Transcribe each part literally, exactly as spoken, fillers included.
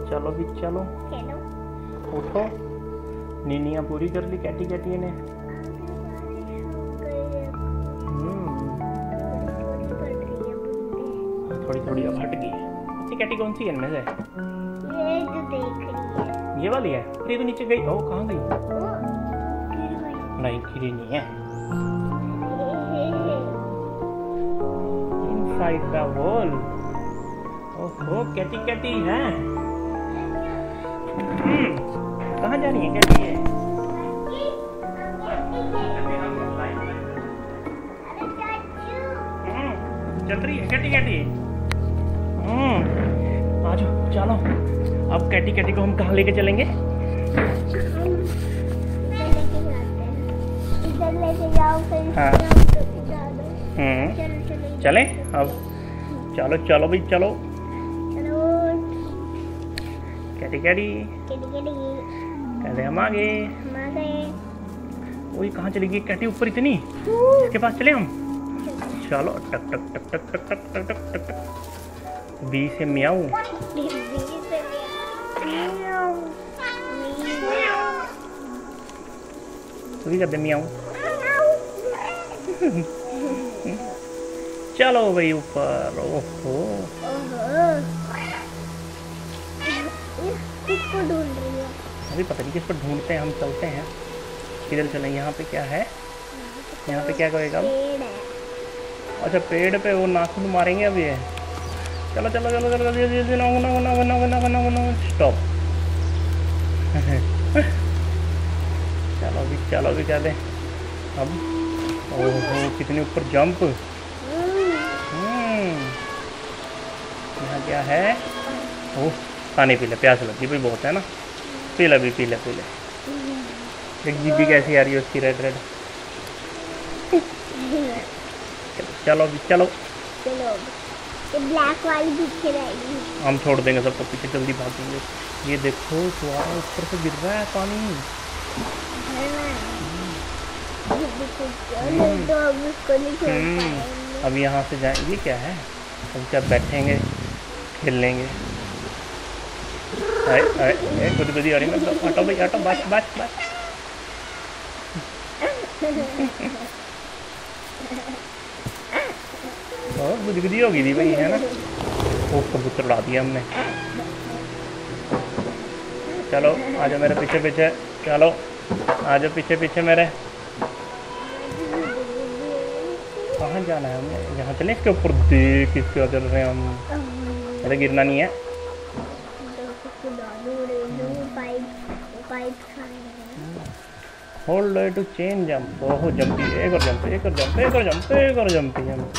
चलो भी चलो। चलो उठो। नीनियाँ पूरी कर ली कैटी कैटी ने। थोड़ी थोड़ी अब हट गई है। अच्छी कैटी कौन सी है इनमें से? ये जो देख रही है ये वाली है। ये तो नीचे गई। ओ कहाँ गई? वो गिर गई। नहीं गिरी नहीं है। Inside the wall. ओहो कैटी कैटी है। हम्म, कहाँ जा रही है कैटी है? हम्म, चल रही है कैटी कैटी। हम्म, आ जाओ चलो। अब कैटी कैटी को हम कहाँ लेके चलेंगे? इधर लेके जाओ फिर हाँ। हम्म, चलो चलो चले अब। चलो चलो भाई चलो। चलो कैटी कैटी केडी केडी कहते हम आगे। हम आ गए। वही कहाँ चली गई कैटी? ऊपर इतनी। इसके पास चले हम। चलो टक टक टक टक टक टक टक टक टक टक। बी से मियाऊ। तू भी कर दे मियाऊ। चलो भाई ऊपर। ओहो किसको ढूंढ रही है? अभी पता नहीं किस पर ढूंढते हैं। हम चलते हैं। किधर चलें? यहाँ पे क्या है? यहाँ पे क्या करेगा? पेड़ है। अच्छा पेड़ पे वो नाखून मारेंगे अब ये। चलो चलो चलो चलो चलो स्टॉप। चलो भी चलो भी कहते अब। ओहो कितने ऊपर जंप। हम्म, यहाँ क्या है? ओह पानी पी ले, प्यास लगी भाई बहुत है ना। पी ले भी पी ले पी ले। एक जीबी कैसी आ रही है उसकी रेड रेड। चलो भी चलो। चलो ये ब्लैक वाली पीछे रहेगी। हम छोड़ देंगे सबको पीछे, जल्दी भागेंगे। ये देखो फुहारा ऊपर से गिर रहा है पानी। तो अब उसको नहीं छोड़ पाएंगे। अब यहाँ से जाएंगे। क्या है? हम क्या बैठेंगे खेल लेंगे। अरे अरे खुद खुद ही आ रही है। हटो भाई हटो। बस बस बस। और गुदगुदी हो गई थी भाई है ना। वो कबूतर उड़ा दिया हमने। चलो आजा मेरे पीछे पीछे। चलो आजा पीछे पीछे मेरे। कहाँ जाना है हमें? यहाँ चले इसके ऊपर। देख इसके चल रहे हैं हम। अरे गिरना नहीं है। Hold to change jump. ओहो जंपी। एक और जंप एक और जंप एक और जंप एक और जंपी जंप।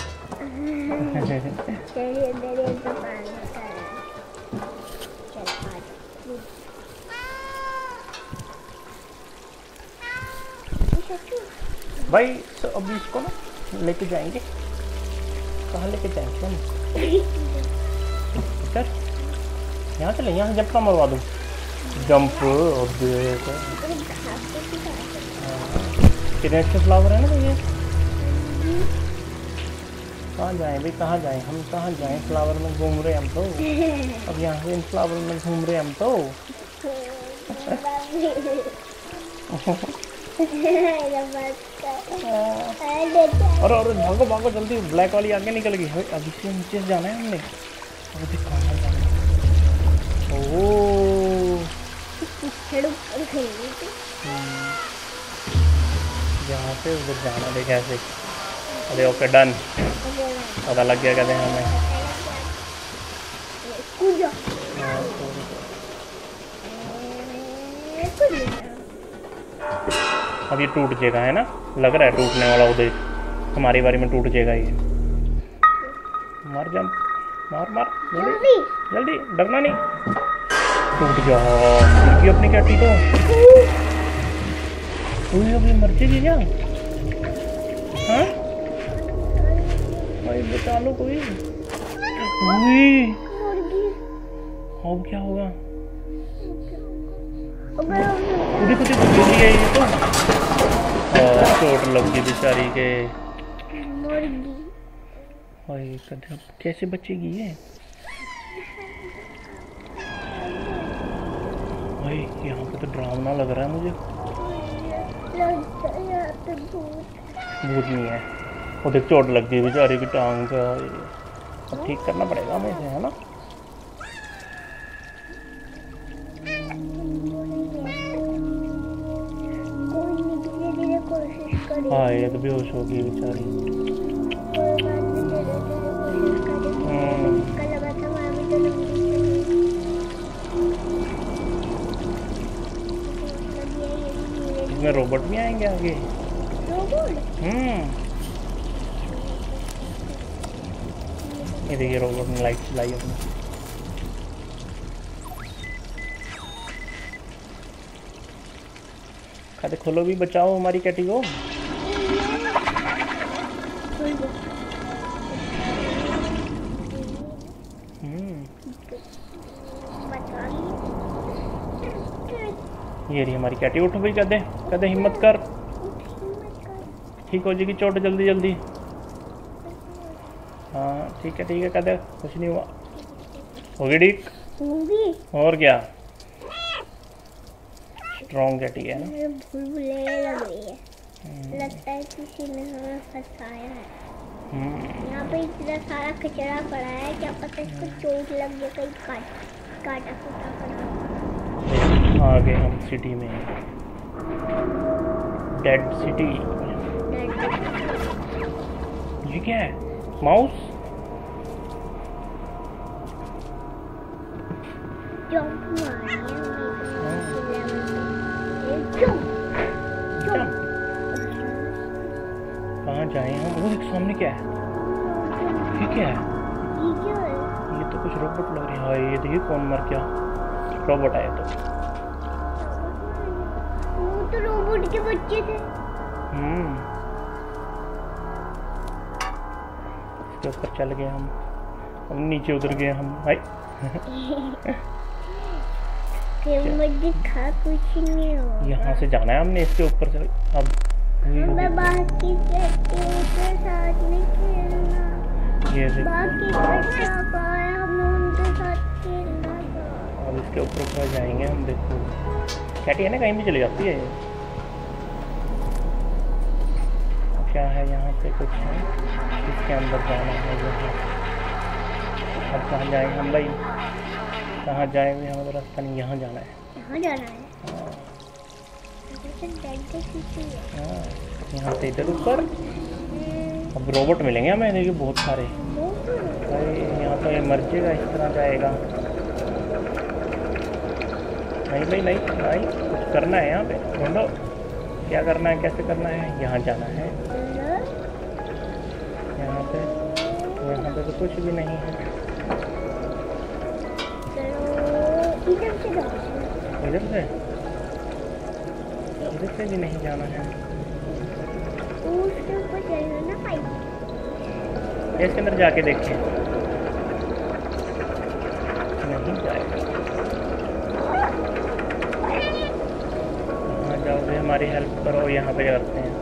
भाई तो अभी इसको ना लेके जाएंगे। कहाँ लेके जाएंगे हम? इधर यहाँ चले। यहाँ जंप ना मरवा दूँ। जंप। देखो कितने अच्छे फ्लावर है ना भैया। कहाँ जाएं भाई कहाँ जाएं? हम कहाँ जाएं? फ्लावर में घूम रहे हम तो। अब यहाँ से इन फ्लावर में घूम रहे हम तो। और और भागो भागो जल्दी। ब्लैक वाली आगे निकल गई। अभी से नीचे से जाना है हमने। अभी कहाँ जाना है? ओह यहाँ से उधर जाना। देख ऐसे। अरे ओके डन। पता लग गया कहते हैं हमें। अब ये टूट जाएगा है ना। लग रहा है टूटने वाला। उधर हमारी बारी में टूट जाएगा ये। मार जंप मार मार जल्दी जल्दी। डरना नहीं। टूट जा अपनी कैटी तो। अभी मर जाएगी क्या? हाँ भाई बचा लो कोई। अब क्या होगा? खुद खुद गिर गई ये तो। चोट लग गई बेचारी के। कैसे बचेगी ये? भाई यहाँ पे तो डरावना लग रहा है मुझे। लगता है यहाँ पे भूत। भूत नहीं है, वो देख चोट लग गई बेचारी की टांग का। अब ठीक करना पड़ेगा हमें इसे, है ना। कोई नहीं, धीरे धीरे कोशिश करें। हाँ ये तो बेहोश हो गई बेचारी। कोई बात नहीं, धीरे धीरे कोशिश करें। इसका लगा था वहाँ भी तो लंबी चली। इसमें रोबोट भी आएंगे आगे। रोबोट? हम्म ये देखिए रोबोट ने लाइट चलाई अपनी। खाते खोलो भी, बचाओ हमारी कैटी को। हम्म ये रही हमारी कैटी। उठ भाई, कदे कदे हिम्मत कर, ठीक हो जाएगी चोट जल्दी जल्दी। हाँ ठीक है ठीक है, कदे कुछ नहीं हुआ, हो गई ठीक। और क्या, स्ट्रॉन्ग कैटी है ना। भूलभुलैया लग रही है, लगता है किसी ने हमें फंसाया है। यहाँ पे इतना सारा कचरा पड़ा है, क्या पता इसको चोट लग गया, कहीं काट काटा फूटा पड़ा। आ गए हम सिटी में, डेड सिटी। ये क्या है, माउस? जंप मारिए कहाँ जाए हम? वो एक सामने क्या है, ये क्या है? ये क्या है? ये तो कुछ रोबोट लग रही है। हाँ ये देखिए कौन मर गया, रोबोट आया तो। वो तो रोबोट के बच्चे थे। हम्म इसके ऊपर चल गए हम, अब नीचे उतर गए हम भाई। दिखा कुछ नहीं हो। यहाँ से जाना है हमने, इसके ऊपर से। अब हमें बाकी के साथ नहीं खेलना, ये बाकी बच्चा पाया हमें उनके साथ खेलना था। अब इसके ऊपर ऊपर जाएंगे हम। देखो कैटी है ना, कहीं भी चली जाती है ये। क्या है यहाँ पे, कुछ है इसके अंदर जाना है। अब कहाँ जाएंगे हम भाई, कहाँ जाएंगे? हमें तो रास्ता नहीं, यहाँ जाना है। यहाँ जाना है। हाँ यहाँ से इधर ऊपर। अब रोबोट मिलेंगे हमें, देखिए बहुत सारे भाई। यहाँ तो ये मर जाएगा, इस तरह जाएगा। नहीं भाई नहीं भाई, कुछ करना है यहाँ पे, ढूंढो क्या करना है, कैसे करना है। यहाँ जाना है, यहाँ पे, यहाँ पे तो कुछ भी नहीं है। इधर से इधर से इधर से भी नहीं जाना है। उसके ऊपर चलना ना पाइप। इसके अंदर जाके देखिए, नहीं जाएगा। यहाँ जाओगे, हमारी हेल्प करो, यहाँ पे करते हैं।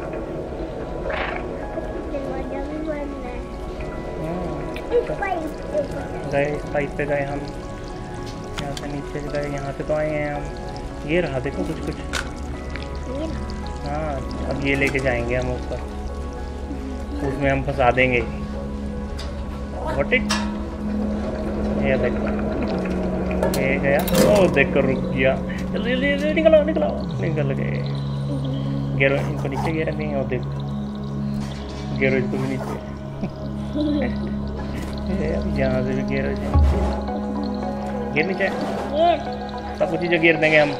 दरवाजा भी बंद है। इस पाइप गए, इस पाइप पे गए हम, यहाँ से नीचे गए, यहाँ से तो आए हैं हम। ये रहा देखो कुछ कुछ। हाँ अब ये लेके जाएंगे हम ऊपर, उसमें हम फंसा देंगे। Got it? ये देखो, ये गया। ओ देखो रुक गया, जल्दी जल्दी जल्दी निकलो निकलो, निकल गए। गेरो इनको नीचे गिर रहे हैं, और देखो गेरो इसको भी नीचे। यहाँ से भी गेरो गिर नीचे, सब कुछ चीज़ें गिर देंगे हम।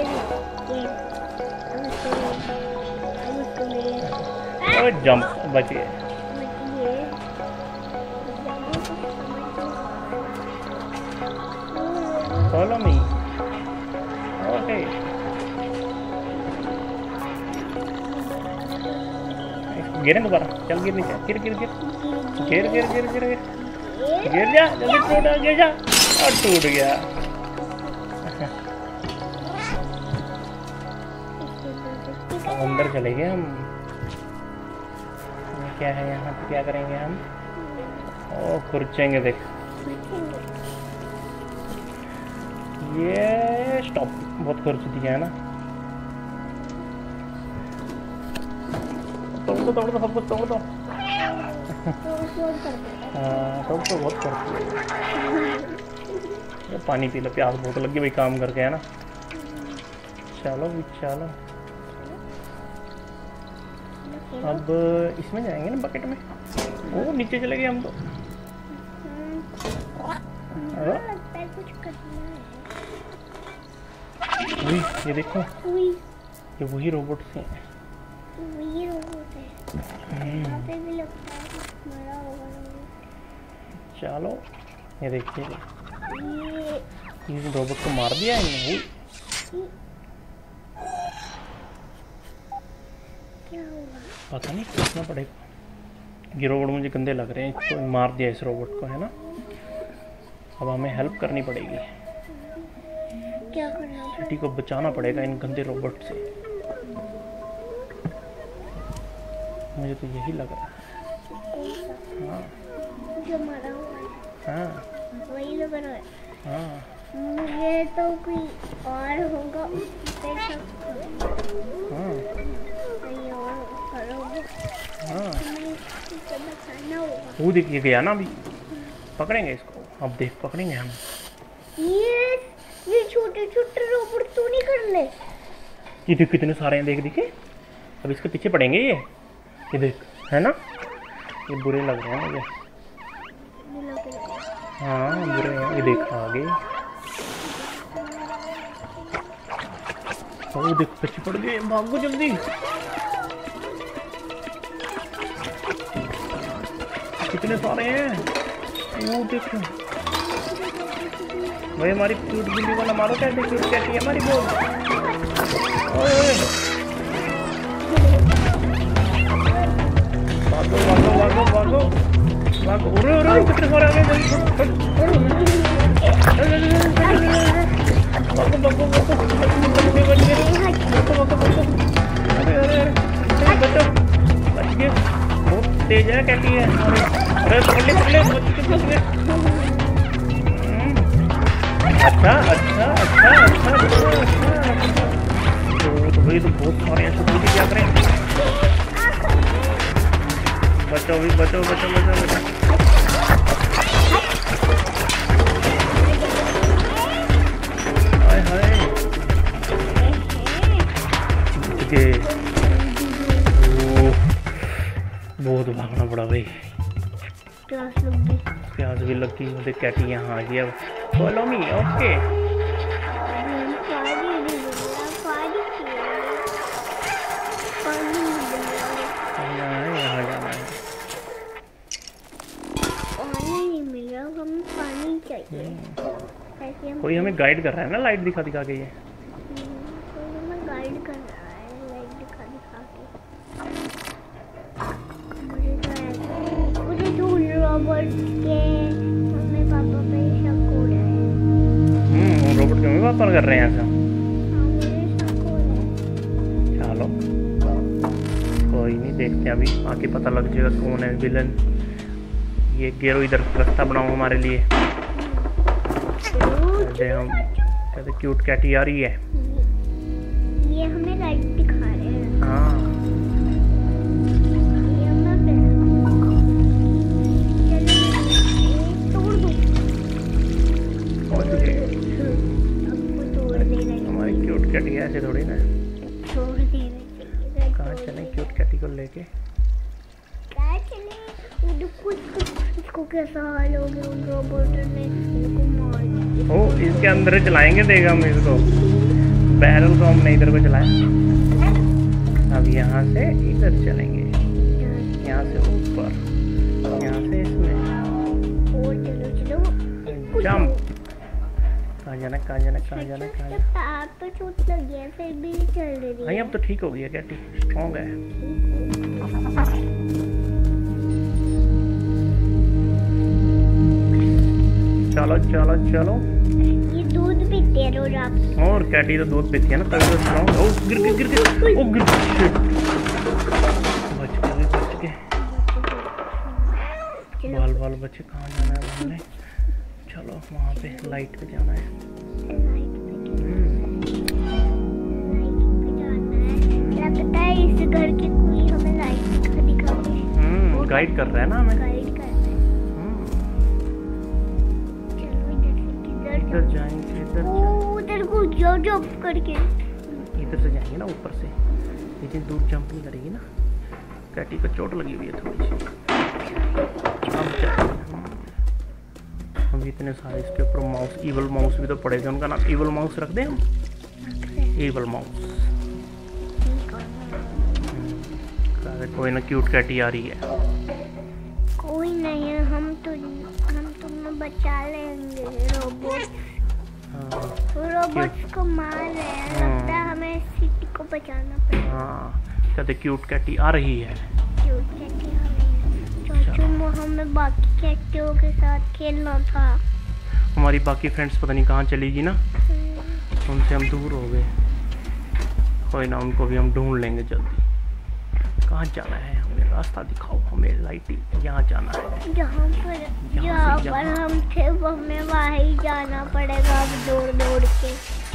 और जंप, बचिए। Follow me, okay. गिरे दोबारा, चल गिर नीचे, गिर गिर गिर गिर गिर गिर गिर गिर गिर जा, जल्दी टूट, गिर जा, और टूट गया। अंदर चले गए हम। क्या है यहाँ पे, क्या करेंगे हम? ओ खुरचेंगे, देख ये स्टॉप, बहुत खर्च दिया है ना। तोड़ दो तोड़ दो सब कुछ तोड़ दो। हाँ तोड़ तो बहुत खर्च दिया। पानी पी लो, प्यास बहुत लगी भाई काम करके, है ना। चलो भी चलो, अब इसमें जाएंगे ना बकेट में। ओ नीचे चले गए हम तो। लगता है कुछ करना है। उई, ये देखो, उई, ये वही रोबोट से हैं। वही रोबोट है। यहाँ पे भी लगता है कुछ मरा होगा रोबोट। चलो ये देखिए, ये इस रोबोट को मार दिया इन्होंने। क्या होगा? पता नहीं कितना पड़ेगा। ये रोबोट मुझे गंदे लग रहे हैं, इसको मार दिया इस रोबोट को, है ना। अब हमें हेल्प करनी पड़ेगी, क्या करना है? कैटी को बचाना पड़ेगा इन गंदे रोबोट से। मुझे तो यही लग रहा है। हाँ जो मरा हुआ है, हाँ वही लग रहा है। हाँ मुझे तो कोई और होगा उससे शक है। हाँ नहीं और करोगे, हाँ। हमें इसको बचाना होगा। वो देखिए गया ना अभी, पकड़ेंगे इसको। अब देख पकड़ेंगे हम। ये ये छोटे छोटे रोबोट तो नहीं कर ले। ये देख कितने सारे हैं, देख दिखे। अब इसके पीछे पड़ेंगे ये ये देख, है ना। ये बुरे लग रहे हैं मुझे। हाँ बुरे हैं, ये देख आगे। ओ देख पीछे पड़ गए, भागो जल्दी। कितने सारे हैं, वो देखो भाई। हमारी क्यूट बिल्ली वाला मारो, कैसे क्यूट कैसी है हमारी बोल। ओए भागो भागो भागो भागो भागो। अरे अरे कितने सारे आ गए, भागो भागो भागो। अरे अरे बचो, बच गए। बहुत तेज है कैटी है। अरे पकड़ ले पकड़ ले, बच गए बच गए। अच्छा अच्छा अच्छा अच्छा अच्छा। तो भाई तो बहुत सारे हैं, सब क्या करें। बचो भी, बचो बचो बचो बचो। हाय हाय बहुत भागना पड़ा भाई, प्यास लग गई। प्यास भी लगी। मुझे कैटी यहाँ आ गया। Follow me, okay. यहाँ जाना है। पानी नहीं मिल रहा, हमें पानी चाहिए। ऐसे हम कोई हमें गाइड कर रहा है ना, लाइट दिखा दिखा के। ये कोई हमें गाइड कर रहा है, लाइट दिखा दिखा के। मुझे तो ऐसे मुझे जो रोबोट के मम्मी पापा पे शक हो रहा है। हम्म रोबोट के मम्मी पापा कर रहे हैं ऐसा। हाँ मुझे शक हो रहा है। चलो कोई नहीं, देखते हैं अभी आके पता लग जाएगा कौन है विलन। ये गेरो इधर रास्ता बनाओ हमारे लिए। कहते हम कहते क्यूट कैटी आ रही है। ये हमें लाइट दिखा रहे हैं। हाँ ये हमें चलो तोड़ दो। पहुंच गए। आपको तोड़ देना है। हमारी क्यूट कैटी ऐसे थोड़ी ना। तोड़ देना चाहिए। कहाँ चले क्यूट कैटी को लेके। क्या चले कुछ कुछ इसको कैसा हाल हो गया उन रोबोट ने इनको मार दिया। ओ इसके अंदर चलाएंगे, देगा हम इसको। बैरल को हमने इधर को चलाया। अब यहाँ से इधर चलेंगे, यहाँ से ऊपर, यहाँ से इसमें। और चलो चलो जंप। कहाँ जाना कहाँ जाना कहाँ जाना कहाँ जाना। पैर तो चोट लगी है फिर भी चल रही है। हाँ अब तो ठीक हो गया कैटी, स्ट्रॉन्ग है। चलो चलो चलो। ये दूध पीते हैं रोज आप। और कैटी तो दूध पीती है ना, तभी तो स्ट्रॉन्ग। ओ गिर गिर गिर गिर ओ गिर गिर। बच गए बच गए। बाल बाल बच्चे। कहाँ जाना है हमने। चलो वहाँ पे लाइट पे जाना है। लाइट पे उसके घर के कोई हमें लाइट दिखा दिखा के हम्म गाइड कर रहा है ना हमें। गाइड कर रहे हैं। हम्म चलो इधर से किधर इधर जाएंगे, इधर ओ उधर को जो जंप करके इधर से जाएंगे ना ऊपर से, लेकिन दूर जंप नहीं करेगी ना, कैटी को चोट लगी हुई है थोड़ी सी। हम चलेंगे। हम इतने सारे इसके ऊपर माउस, इवल माउस भी तो पड़ेगा, उनका नाम इवल माउस रख दें हम, इवल माउस। कोई ना क्यूट कैटी आ रही है। कोई नहीं है, हम तो हम तुम्हें बचा लेंगे। रोबोट रोबोट्स को मार रहे हैं, लगता है हमें सिटी को बचाना पड़ेगा। हाँ कहते क्यूट कैटी आ रही है। क्यूट कैटी आ रही है। चाचू हमें बाकी कैटियों के साथ खेलना था। हमारी बाकी फ्रेंड्स पता नहीं कहाँ चली गई ना, उनसे हम दूर हो गए। कोई ना, उनको भी हम ढूंढ लेंगे जल्दी। कहाँ जाना है हमें, रास्ता दिखाओ हमें लाइटी। यहाँ जाना है, जहाँ पर जहाँ पर हम थे वो हमें वहाँ ही जाना पड़ेगा अब दौड़ दौड़ के।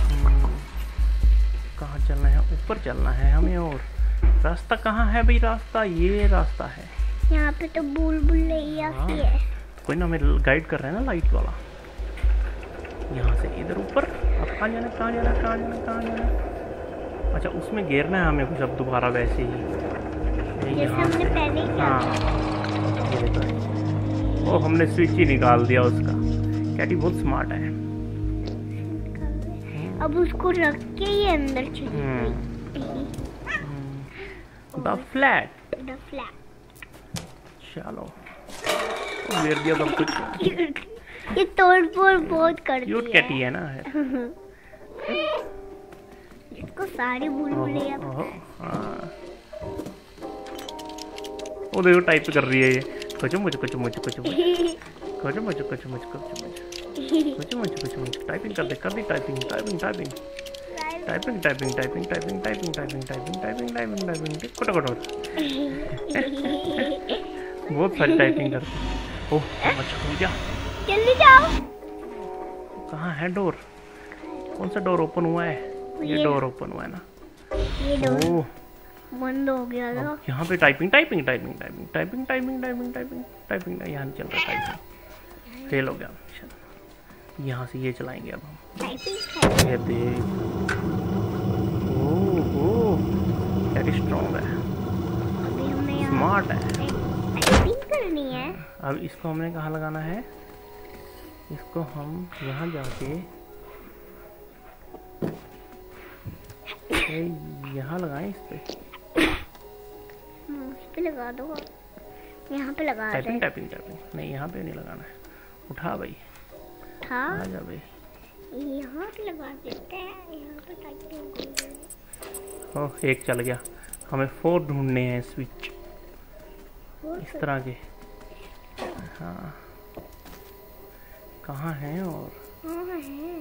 कहाँ चलना है, ऊपर चलना है हमें। और रास्ता कहाँ है भाई, रास्ता ये रास्ता है। यहाँ पे तो बुल बुलैया सी है। कोई ना हमें गाइड कर रहा है ना लाइट वाला। यहाँ से इधर ऊपर। अब कहाँ जाना, कहाँ जाना, कहाँ जाना, कहाँ जाना। अच्छा उसमें घेरना है हमें कुछ अब दोबारा वैसे ही, जैसे हमने पहले किया। हाँ ये देखो, ओ हमने स्विच ही निकाल दिया उसका। कैटी बहुत स्मार्ट है। अब उसको रख के ही अंदर चली गई। The flat the flat. चलो घेर दिया सब कुछ। ये तोड़ फोड़ बहुत कर दिया। क्यूट कैटी है ना। इसको सारी बुलबुलियां हाँ वो देखो टाइप कर रही है ये। कुछ मुझे कुछ मुझे कुछ मुझे कुछ मुझे कुछ मुझे कुछ मुझे कुछ मुझे कुछ मुझे टाइपिंग कर दे, कर दी typing typing typing typing typing typing typing typing typing typing typing typing typing कोटा कोटा बहुत सारी टाइपिंग कर। ओह अच्छा हो गया, जल्दी जाओ। कहाँ है डोर, कौन सा डोर ओपन हुआ है? ये डोर ओपन हुआ है ना। ये डोर ओह बंद हो गया था। यहाँ पे typing typing typing typing typing typing typing typing typing यहाँ नहीं चल रहा, टाइपिंग फेल हो गया मिशन। यहाँ से ये चलाएंगे अब हम। ये देख, ओह ओह कैटी स्ट्रॉन्ग है, अभी हमें स्मार्ट है। टाइपिंग करनी है। अब इसको हमने कहाँ लगाना है, इसको हम यहाँ जाके यहाँ लगाएं इस पे। उस पे लगा दो, यहाँ पे लगा दो। टाइपिंग टाइपिंग टाइपिंग नहीं, यहाँ पे नहीं लगाना है। उठा भाई, था आ जा भाई। यहाँ पे लगा देते हैं, यहाँ पे टाइपिंग। ओह एक चल गया। हमें फोर ढूंढने हैं स्विच इस तरह के। हाँ कहाँ हैं? और कहाँ है?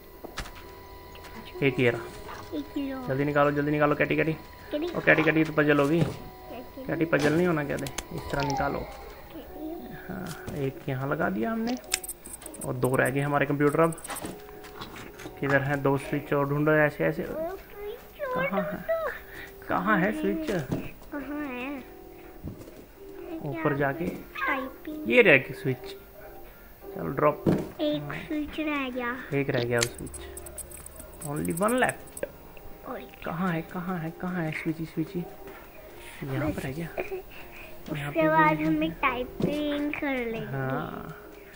एक ये रहा, जल्दी निकालो जल्दी निकालो। कैटी कैटी ओ कैटी कैटी तो पजल होगी। कैटी पजल नहीं होना, क्या दे इस तरह निकालो। हाँ एक यहाँ लगा दिया हमने, और दो रह गए हमारे कंप्यूटर। अब किधर है दो स्विच? और ढूंढो ऐसे ऐसे। कहाँ है, कहाँ है स्विच? कहाँ है? ऊपर जाके टाइपिंग। ये रह गया स्विच। चलो ड्रॉप। एक स्विच रह गया। एक रह गया स्विच, ओनली वन लेफ्ट। कहाँ है कहाँ है कहाँ है स्विची स्विची? यहाँ पर है क्या? उसके बाद हमें टाइपिंग कर लेंगे। हाँ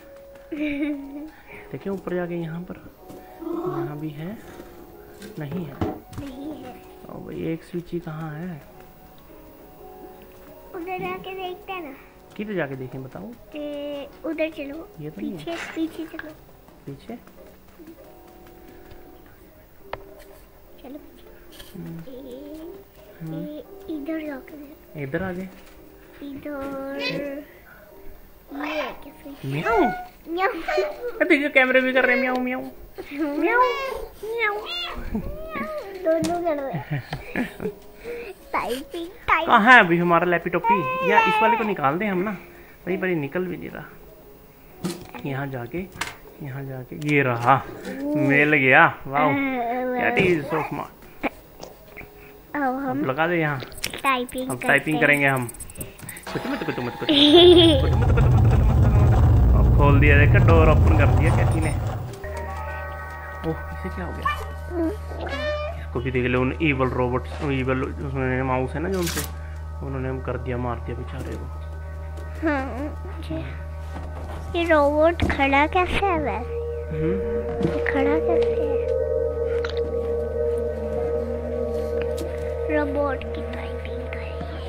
देखिए ऊपर जाके यहाँ पर, यहाँ भी है नहीं है? नहीं है। और भाई एक स्विची कहाँ है? उधर जाके देखते हैं ना। किधर जाके देखें बताओ? उधर चलो, ये तो पीछे पीछे चलो। पीछे चलो इधर जाके इधर आ गए। इधर ये कैसे? म्याऊ म्याऊ। देखिए कैमरे भी कर रहे हैं म्याऊ म्याऊ म्याऊ म्याऊ दोनों कर रहे हैं। Typing type. कहाँ है अभी हमारा लैपटॉपी? या इस वाले को निकाल दें हम ना, बड़ी बड़ी निकल भी नहीं रहा। यहाँ जाके यहाँ जाके ये रहा, मिल गया। वाह कैटी इज सो स्मार्ट। अब हम लगा दे यहाँ। टाइपिंग अब टाइपिंग करेंगे हम। कुछ मत कुछ मत कुछ कुछ मत कुछ मत कुछ मत। अब खोल दिया, देखा डोर ओपन कर दिया कैसी ने। ओह इसे क्या हो गया? इसको भी देख लो, उन ईवल रोबोट, ईवल उसमें माउस है ना जो उनसे, उन्होंने हम कर दिया, मार दिया बेचारे को। हाँ ये रोबोट खड़ा कैसे है वैसे? ये खड़ा कैसे है? रोबोट की टाइपिंग करेंगे।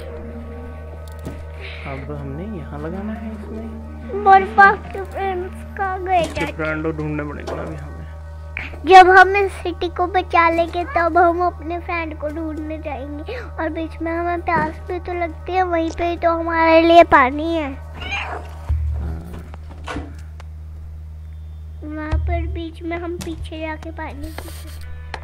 अब हमने यहाँ लगाना है इसमें। बर्फा के फ्रेंड्स का गए फ्रेंड ढूंढने पड़ेगा ना अभी हमें। जब हम इस सिटी को बचा लेंगे तब हम अपने फ्रेंड को ढूंढने जाएंगे, और बीच में हमें प्यास भी तो लगती है, वहीं पे तो हमारे लिए पानी है। वहाँ पर बीच में हम पीछे जाके पानी पीते।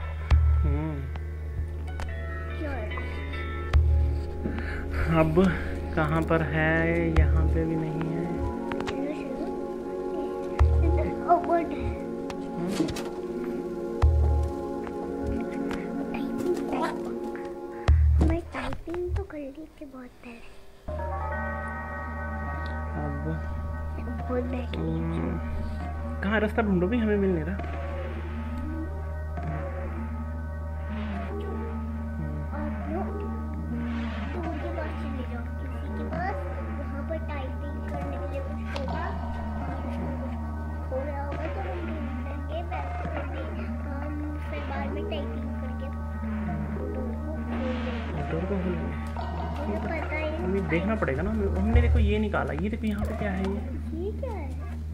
अब कहाँ पर है? यहाँ पे भी नहीं है। मैं टाइपिंग तो कर ली थी बहुत पहले। अब बहुत बैठ कहाँ रास्ता ढूंढो भी, हमें मिल नहीं रहा। हमें देखना पड़ेगा ना। हमने देखो ये निकाला, ये देखो यहाँ पे क्या है, ये ये क्या है?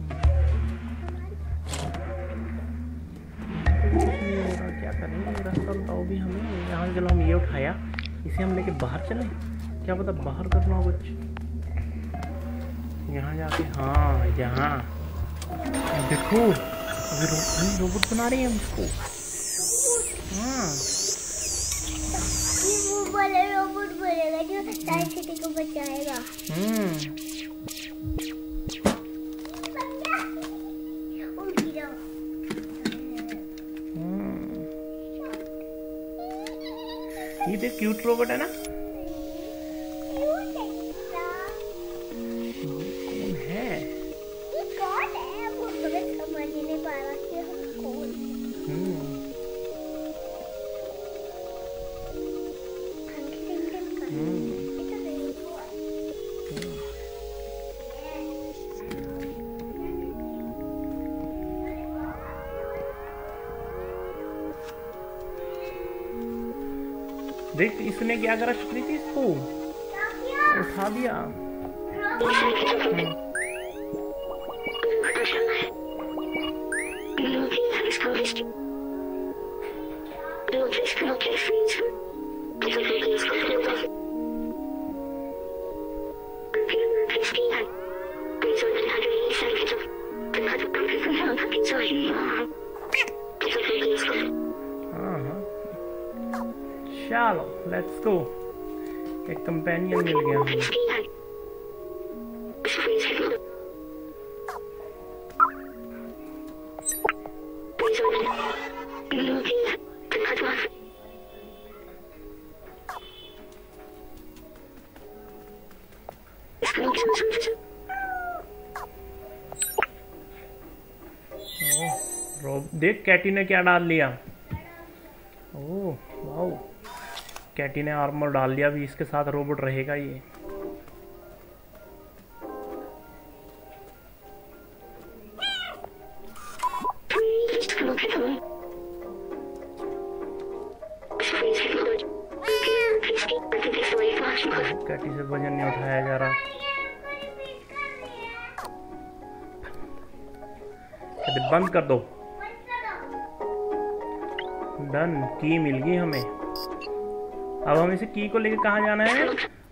क्या करें? रास्ता बताओ भी हमें। यहाँ से चलो हम ये उठाया, इसे हम लेके बाहर चले, क्या पता बाहर करना हो कुछ। यहाँ जाके, हाँ यहाँ देखो अभी रो, रोबोट बना रहे हैं उसको। हाँ ये वो वाला रोबोट बनेगा जो टाइम सिटी को बचाएगा। हम्म ये देख क्यूट रोबोट है ना। कौन है? ये कौन है? वो हमें समझ ही नहीं पा रहा कि हम कौन हैं। देख इसने क्या करा, श्रुति इसको उठा दिया। चलो लेट्स गो, एक कंपेनियन मिल गया हमें। देख कैटी ने क्या डाल लिया। ओह वाओ, कैटी ने आर्मर डाल लिया, अभी इसके साथ रोबोट रहेगा ये। कैटी से वजन नहीं उठाया जा रहा। बंद कर दो। डन, की मिल गई हमें। अब हम इसे की को लेके कहाँ जाना है?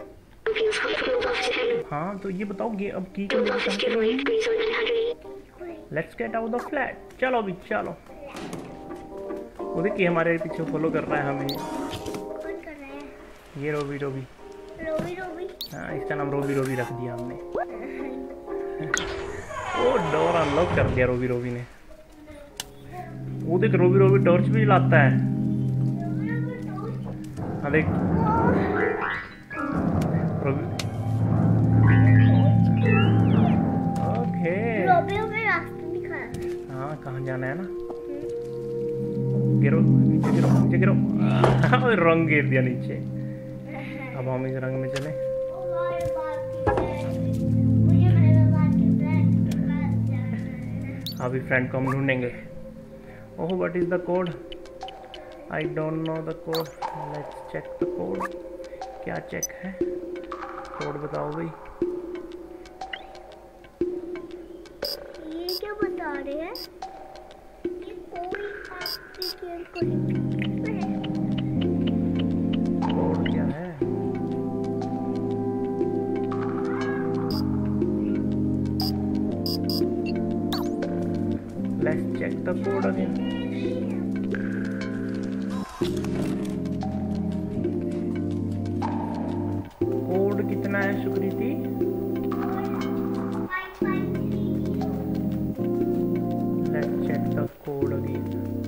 हाँ तो ये बताओ, ये अब की को लेके कहाँ चलो? Let's get out the flat. चलो अभी चलो। वो देखिए हमारे पीछे फॉलो कर रहा है हमें। कौन कर रहा है? ये रोबी रोबी रोबी रोबी। हाँ इसका नाम रोबी रोबी रख दिया हमने। वो डोर अनलॉक कर दिया रोबी रोबी ने। वो देख रोबी रोबी टॉर्च भी जलाता है। हाँ देख वहाँ जाना है ना। गिरो नीचे, गिरो नीचे, गिरो। रंग गिर दिया नीचे। अब हम इस रंग में चले। अभी फ्रेंड को हम ढूंढेंगे। Oh what is the code? I don't know the code. Let's check the code. क्या चेक है? कोड बताओ भाई। ये क्या बता रहे हैं? ये कोई आपकी गेम को है। कोड क्या है? Let's check the code again. Code कितना है Sukriti? Let's check the code again.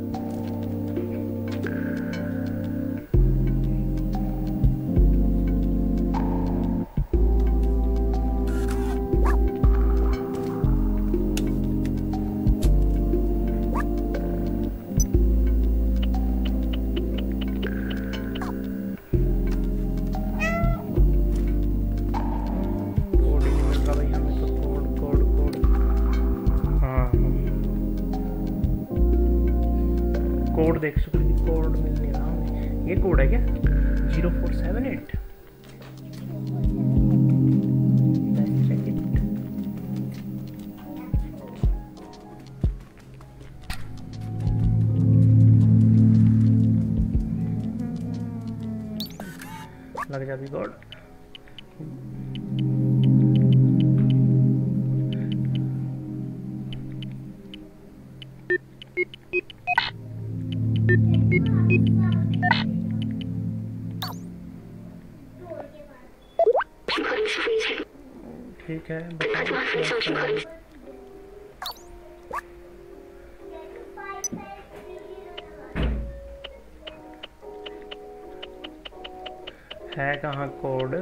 Code देख सुकृति, कोड मिल नहीं रहा हमें। ये कोड है क्या? Zero four seven eight. लग जा भी गॉड। ठीक है बताओ। है कहाँ कोड?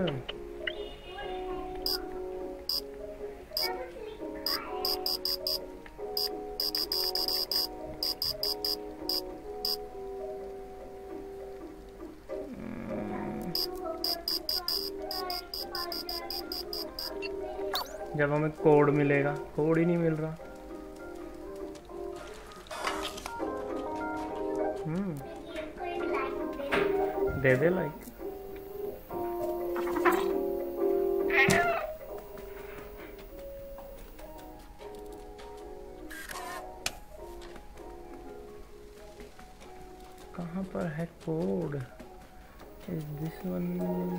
जब हमें कोड मिलेगा, कोड ही नहीं मिल रहा। हम्म दे दे लाइक। कहाँ पर है कोड? Is this one?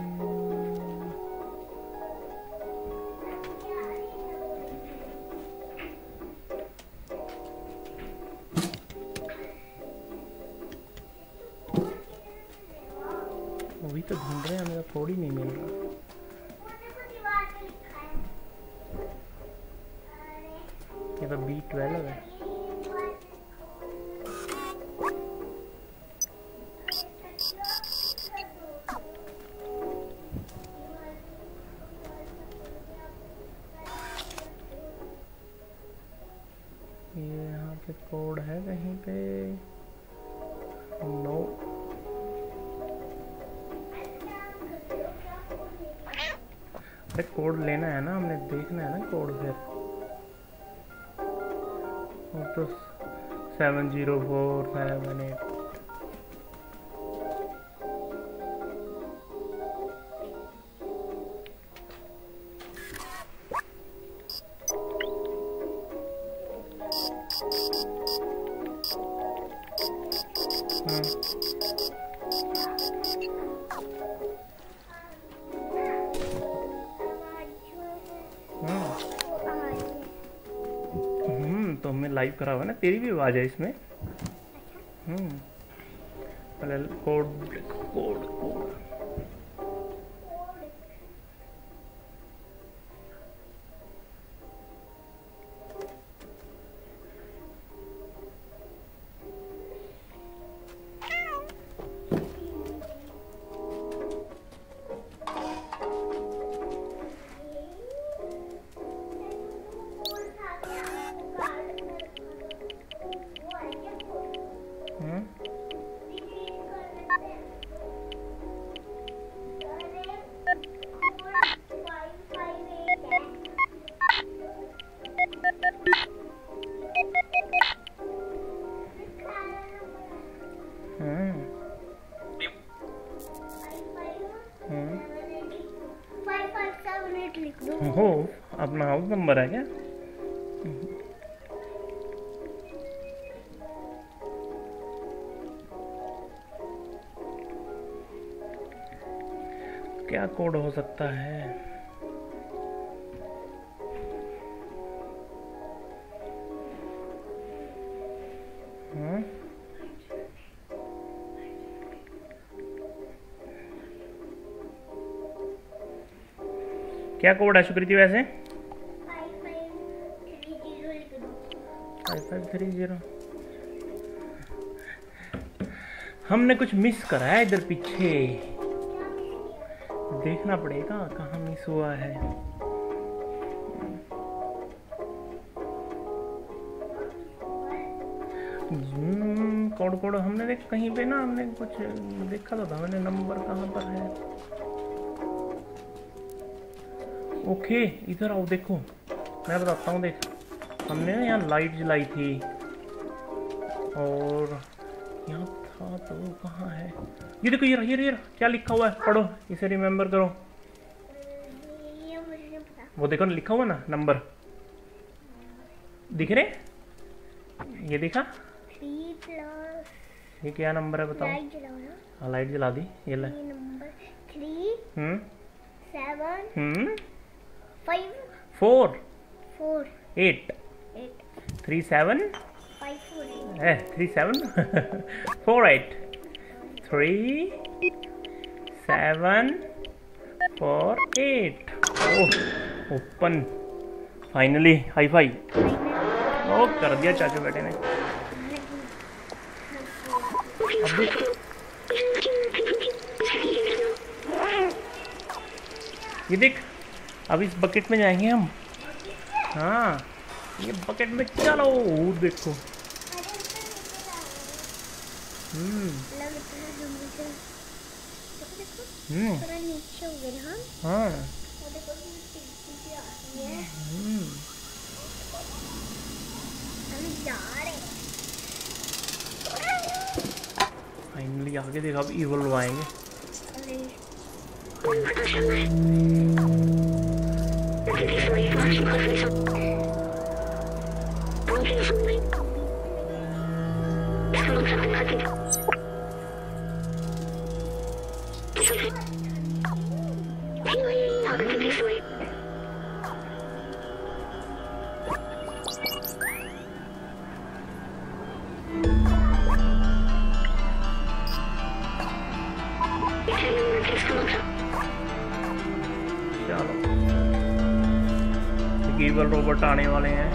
वही तो ढूंढ रहे हैं, मेरा कोड ही नहीं मिल रहा। ये तो बी ट्वेल्व है। ये यहाँ पे कोड है कहीं पे? नो। अरे कोड लेना है ना, हमने देखना है ना कोड। फिर वो तो seven zero four seven eight. हम्म तो हमें लाइव करा हुआ ना, तेरी भी आवाज है इसमें। हम्म पहले कोड कोड कोड क्या कोड हो सकता है? हाँ? क्या कोड है सुकृति वैसे? Five five three zero. हमने कुछ मिस करा है इधर पीछे, देखना पड़ेगा कहाँ मिस हुआ है। कोड कोड हमने देख कहीं पे ना, हमने कुछ देखा तो था मैंने, नंबर कहाँ पर है? ओके इधर आओ, देखो मैं बताता हूँ। देख हमने ना यहाँ लाइट जलाई थी और यहाँ था तो कहाँ है? ये देखो, ये रहा, ये रहा, ये रहा। क्या लिखा हुआ है? पढ़ो, इसे रिमेम्बर करो। वो देखो ना लिखा हुआ ना नंबर, दिख रहे? ये देखा? ये क्या नंबर है बताओ? लाइट जलाओ ना। हाँ लाइट जला दी। ये ले number three hmm seven hmm five four four eight eight three seven five four eight है three seven four eight three seven four eight. Oh open, finally high five. ओ कर दिया चाचू बेटे ने। अब ये देख, अब इस बकेट में जाएंगे हम। हाँ ये बकेट में चलो, देखो। हम्म हम्म हाँ फाइनली आगे देखा, अब इवल आएंगे। ईवल रोबोट आने वाले हैं।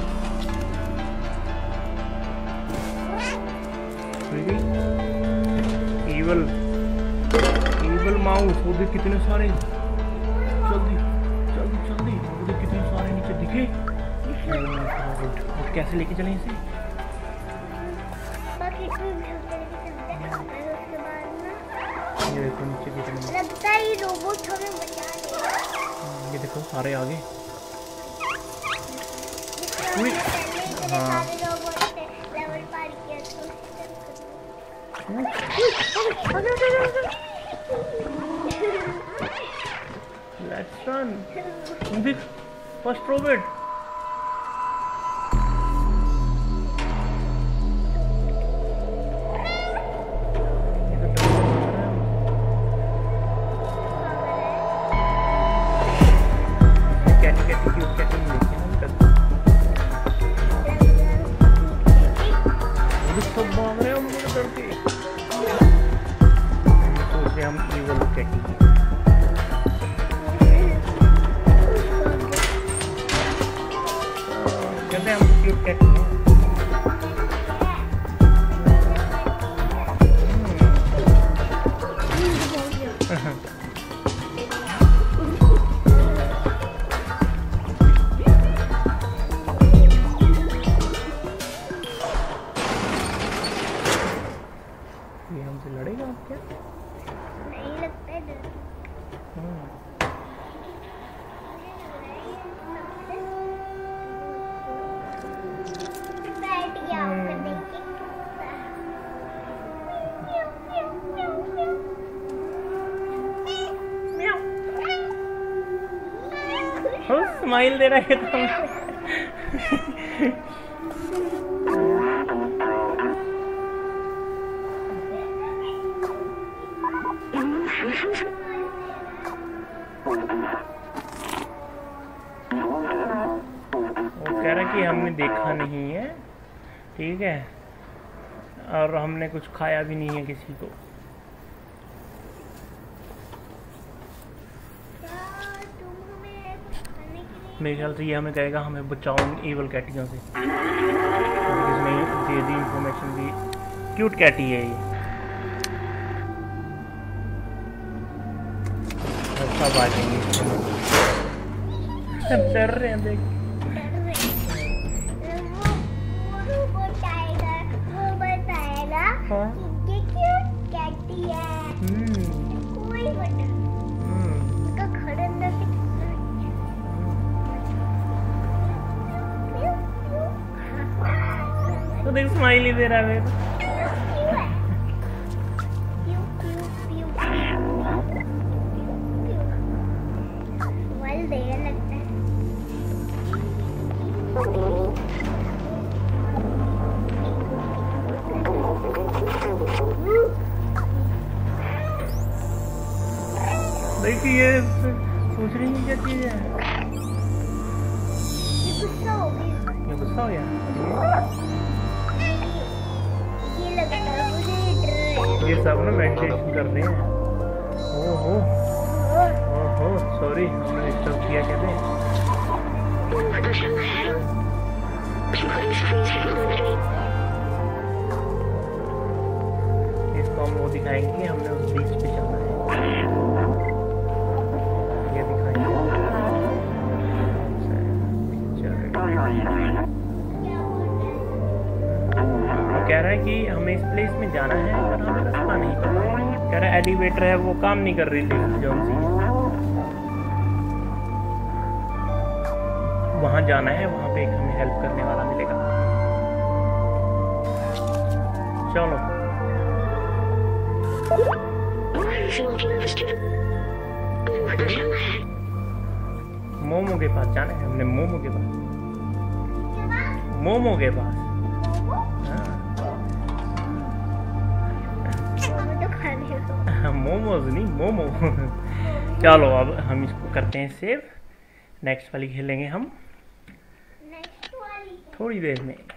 ईवल ईवल माउस, वो देख कितने सारे, जल्दी जल्दी जल्दी, वो देख कितने सारे नीचे दिखे। और कैसे लेके चले इसे? ये देखो नीचे कितने, लगता है ये रोबोट हमें बचा लेगा। ये देखो सारे आगे। हाँ Let's run. Big first robot. हम evil cat कहते हैं, हम क्यूट कैट ये हमसे लड़ेगा आप क्या? नहीं लगता है डर। बैठ गया ऊपर देखिए। स्माइल दे रहा है तो वो कह रहा कि हमने देखा नहीं है, ठीक है, और हमने कुछ खाया भी नहीं है किसी को। मेरे ख्याल से ये हमें कहेगा हमें बचाओ ईवल कैटियों से। इसमें दे दी इंफॉर्मेशन भी। क्यूट कैटी है ये। अच्छा बातेंगे, डर रहे हैं देख। वो बताएगा वो बताएगा हाँ? कि क्यूट कैटी है। हम्म कोई बता हम्म उसका घर अंदर से तो देख स्माइल ही दे रहा है। देखिए सोच रही है क्या चीज है। ये गुस्सा हो गया। ये गुस्सा हो गया। ये लगता है मुझे डर है। ये सब ना मेडिटेशन कर रहे हैं। ओहो ओहो सॉरी हमने डिस्टर्ब किया कहते हैं। इसको हम वो दिखाएंगे, हमने उस बीच पे जाना है। ये दिखाएंगे। वो कह रहा है कि हमें इस प्लेस में जाना है पर हमें रास्ता नहीं पता। कह रहा है एलिवेटर है वो काम नहीं कर रही थी जौन सी, वहां जाना है, वहां पे एक हमें हेल्प करने वाला मिलेगा। चलो मोमो के पास जाना है हमने। मोमो के पास मोमो के पास हाँ मोमोज नहीं मोमो। चलो अब हम इसको करते हैं सेव। नेक्स्ट वाली खेलेंगे हम थोड़ी देर में।